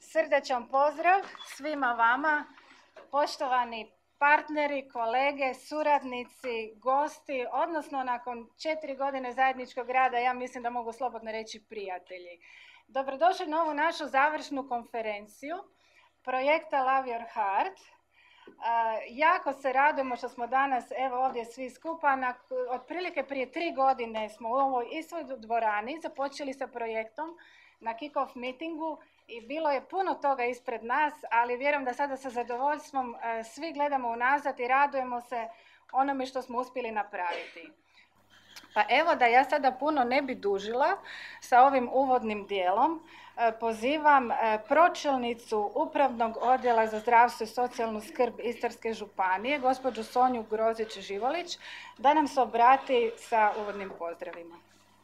Srdačan pozdrav svima vama, poštovani partneri, kolege, suradnici, gosti, odnosno nakon 4 godine zajedničkog rada, ja mislim da mogu slobodno reći prijatelji. Dobrodošli na ovu našu završnu konferenciju projekta Love Your Heart. Jako se radujemo što smo danas evo ovdje svi skupa. Otprilike prije 3 godine smo u ovoj istoj dvorani započeli sa projektom na kick-off meetingu i bilo je puno toga ispred nas, ali vjerujem da sada sa zadovoljstvom svi gledamo unazad i radujemo se onome što smo uspjeli napraviti. Pa evo da ja sada puno ne bi dužila sa ovim uvodnim dijelom, pozivam pročelnicu Upravnog odjela za zdravstvo i socijalnu skrb Istarske županije, gospođu Sonju Grozić-Živolić, da nam se obrati sa uvodnim pozdravima.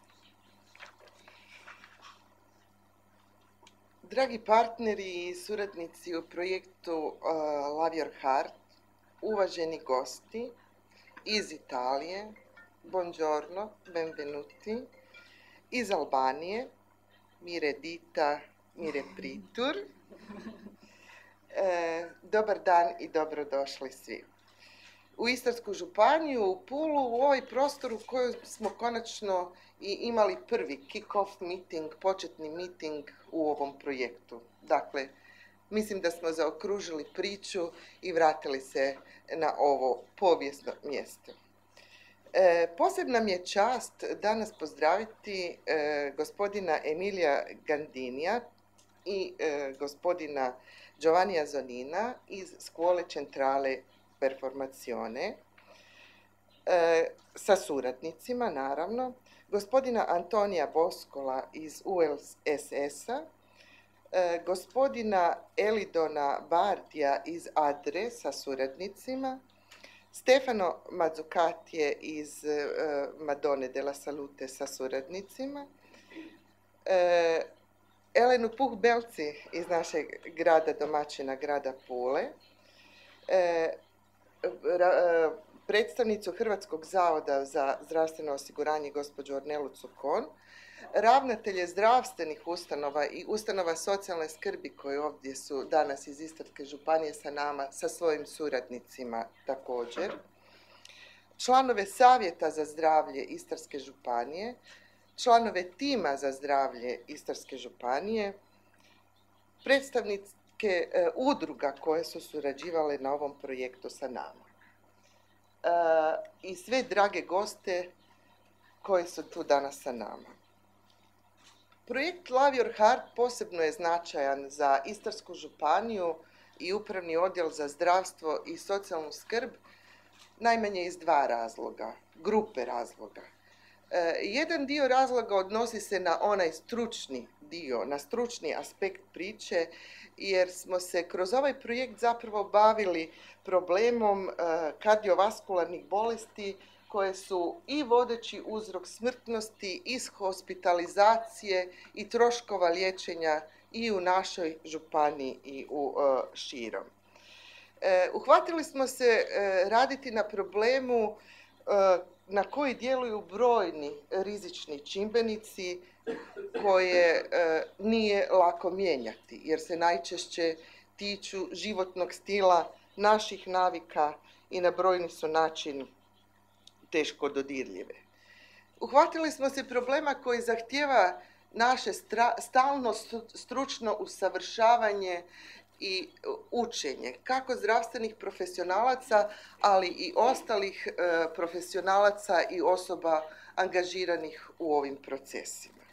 Dragi partneri i suradnici u projektu Love Your Heart, uvaženi gosti iz Italije, buongiorno, benvenuti, iz Albanije, mire dita, mire pritur, dobar dan i dobrodošli svi. U Istarsku županiju, u Pulu, u ovaj prostor u kojem smo konačno i imali prvi kick-off meeting, početni meeting u ovom projektu. Dakle, mislim da smo zaokružili priču i vratili se na ovo povijesno mjesto. Posebna mi je čast danas pozdraviti gospodina Emilija Gandinija i gospodina Giovannija Zonina iz Scuole Centrale Performazione, sa suradnicima naravno, gospodina Antonija Boscola iz ULSS-a, gospodina Elidona Bardija iz ADRE sa suradnicima, Stefano Mazzucatije iz Madone della Salute sa suradnicima, Elenu Puh-Belci iz našeg grada domaćina, grada Pule, predstavnicu Hrvatskog zavoda za zdravstveno osiguranje gospođu Ornelu Cukon, ravnatelje zdravstvenih ustanova i ustanova socijalne skrbi koji ovdje su danas iz Istarske županije sa nama, sa svojim suradnicima također, članove Savjeta za zdravlje Istarske županije, članove tima za zdravlje Istarske županije, predstavnike udruga koje su surađivale na ovom projektu sa nama. I sve drage goste koji su tu danas sa nama. Projekt Love Your Heart posebno je značajan za Istarsku županiju i Upravni odjel za zdravstvo i socijalnu skrb najmanje iz 2 razloga, grupe razloga. Jedan dio razloga odnosi se na onaj stručni dio, na stručni aspekt priče, jer smo se kroz ovaj projekt zapravo bavili problemom kardiovaskularnih bolesti koje su i vodeći uzrok smrtnosti, iz hospitalizacije i troškova liječenja i u našoj županiji i u širom. Uhvatili smo se raditi na problemu na koji djeluju brojni rizični čimbenici koje nije lako mijenjati, jer se najčešće tiču životnog stila, naših navika i na brojni su način teško dodirljive. Uhvatili smo se problema koji zahtijeva naše stalno stručno usavršavanje i učenje, kako zdravstvenih profesionalaca, ali i ostalih profesionalaca i osoba angažiranih u ovim procesima.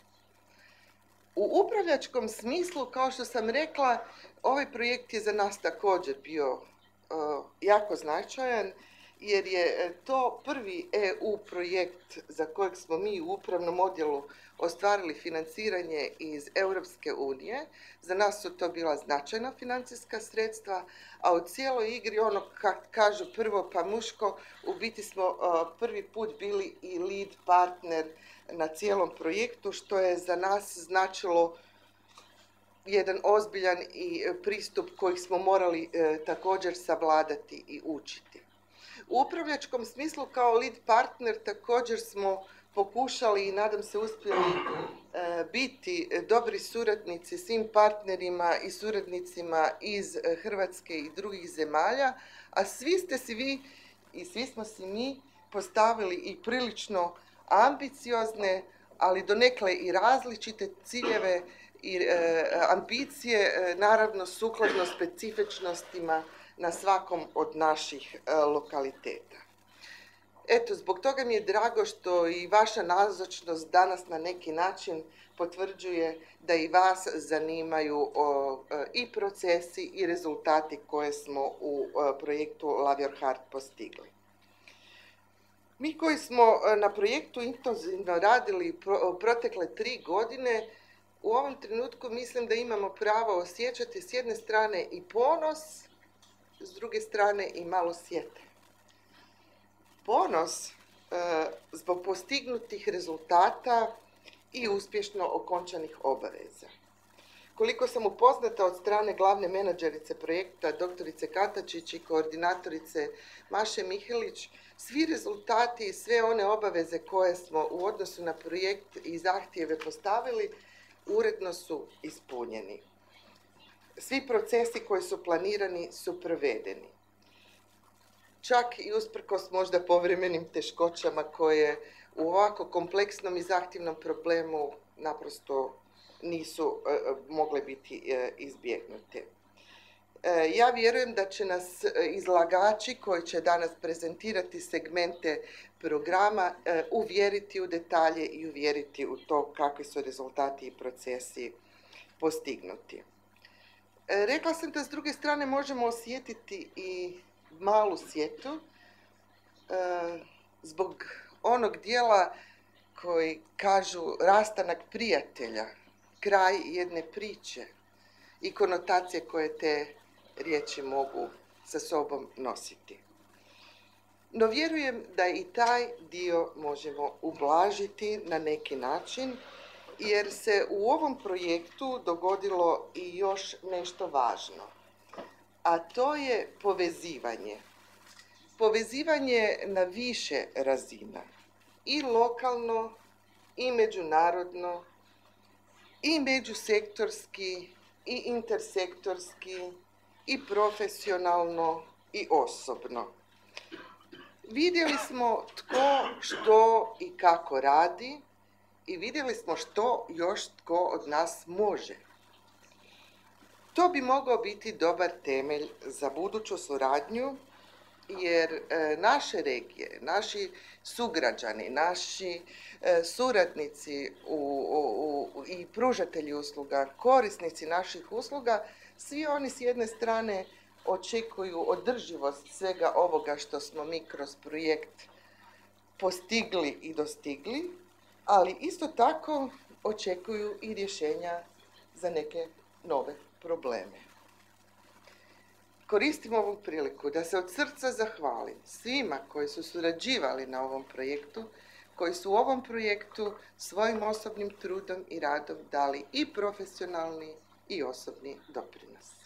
U upravljačkom smislu, kao što sam rekla, ovaj projekt je za nas također bio jako značajan, jer je to prvi EU projekt za kojeg smo mi u upravnom odjelu ostvarili financiranje iz Europske unije. Za nas su to bila značajna financijska sredstva, a u cijeloj igri, ono kažu prvo pa muško, u biti smo prvi put bili i lead partner na cijelom projektu, što je za nas značilo jedan ozbiljan i pristup koji smo morali također savladati i učiti. U upravljačkom smislu kao lead partner također smo pokušali i nadam se uspjeli biti dobri suradnici svim partnerima i suradnicima iz Hrvatske i drugih zemalja, a svi ste si vi i svi smo si mi postavili i prilično ambiciozne, ali donekle i različite ciljeve i ambicije, naravno sukladno specifičnostima na svakom od naših lokaliteta. Eto, zbog toga mi je drago što i vaša nazočnost danas na neki način potvrđuje da i vas zanimaju i procesi i rezultati koje smo u projektu Love Your Heart postigli. Mi koji smo na projektu intenzivno radili protekle 3 godine, u ovom trenutku mislim da imamo pravo osjećati s jedne strane i ponos, s druge strane i malo sjete. Ponos zbog postignutih rezultata i uspješno okončanih obaveza. Koliko sam upoznata od strane glavne menadžerice projekta, doktorice Katačić i koordinatorice Maše Mihelić, svi rezultati i sve one obaveze koje smo u odnosu na projekt i zahtjeve postavili, uredno su ispunjeni. Svi procesi koji su planirani su provedeni. Čak i usprkos možda povremenim teškoćama koje u ovako kompleksnom i zahtjevnom problemu naprosto nisu mogle biti izbjegnute. Ja vjerujem da će nas izlagači koji će danas prezentirati segmente programa uvjeriti u detalje i uvjeriti u to kakvi su rezultati i procesi postignuti. Rekla sam da s druge strane možemo osjetiti i malu sjetu zbog onog dijela koji kažu rastanak prijatelja, kraj jedne priče i konotacije koje te riječi mogu sa sobom nositi. No vjerujem da i taj dio možemo ublažiti na neki način, jer se u ovom projektu dogodilo i još nešto važno, a to je povezivanje. Povezivanje na više razina, i lokalno, i međunarodno, i međusektorski, i intersektorski, i profesionalno, i osobno. Vidjeli smo tko, što i kako radi i vidjeli smo što još tko od nas može. To bi mogao biti dobar temelj za buduću suradnju, jer naše regije, naši sugrađani, naši suradnici i pružatelji usluga, korisnici naših usluga, svi oni s jedne strane očekuju održivost svega ovoga što smo mi kroz projekt postigli i dostigli, ali isto tako očekuju i rješenja za neke nove probleme. Koristim ovu priliku da se od srca zahvalim svima koji su surađivali na ovom projektu, koji su u ovom projektu svojim osobnim trudom i radom dali i profesionalni i osobni doprinos.